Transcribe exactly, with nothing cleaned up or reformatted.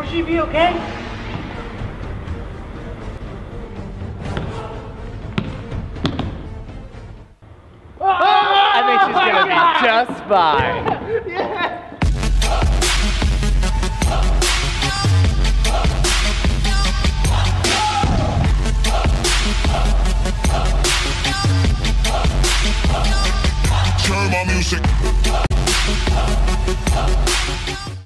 she be okay? I think she's gonna be just fine.